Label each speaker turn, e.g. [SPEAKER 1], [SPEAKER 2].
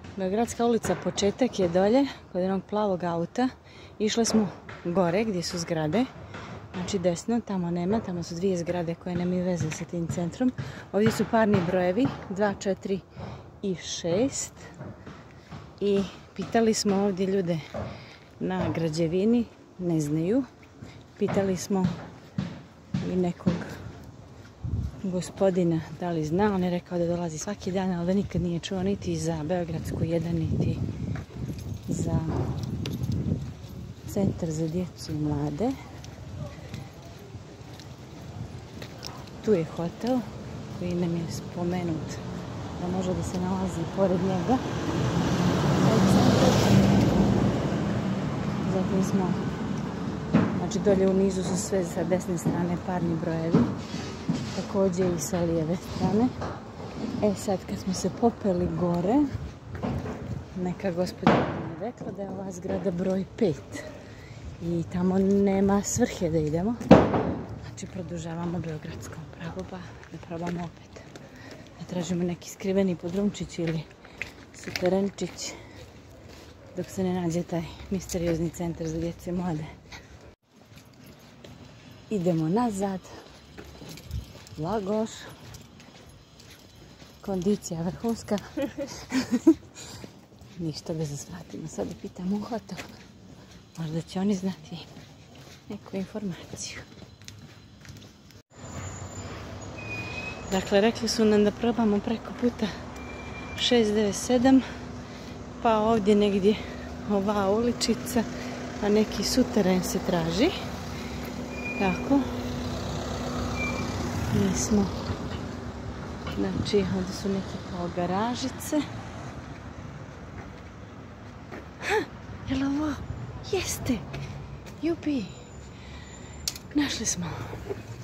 [SPEAKER 1] Beogradska ulica, početak je dolje, kod jednog plavog auta. Išle smo gore gdje su zgrade. Znači desno, tamo nema, tamo su dvije zgrade koje nemaju veze sa tim centrom. Ovdje su parni brojevi, 2, 4 i 6. I pitali smo ovdje ljude na građevini, ne znaju. Pitali smo i nekog gospodina da li zna, on je rekao da dolazi svaki dan, ali da nikad nije čuo niti za Beogradsku 1, niti za centar za djecu i mlade. Tu je hotel koji nam je spomenut da može da se nalazi pored njega. Zatim smo, znači dolje u nizu su sve sa desne strane parni brojevi, također i sa lijeve strane. Sad kad smo se popeli gore, neka gospođa mi je rekla da je ova zgrada broj 5 i tamo nema svrhe da idemo. Znači produžavamo Beogradskom pragu pa da probamo opet. Da tražimo neki skriveni podrumčić ili suterenčić dok se ne nađe taj misteriozni centar za djecu i mlade. Idemo nazad. Lagoš. Kondicija vrhunska. Ništa da se svratimo. Sada pitamo u hotel. Možda će oni znati neku informaciju. Dakle, rekli su nam da probamo preko puta 697, pa ovdje negdje ova uličica, a neki suteren se traži. Tako. Mi smo, znači, ovdje su neke kao garažice. Ha, jel ovo? Jeste! Jupi! Našli smo.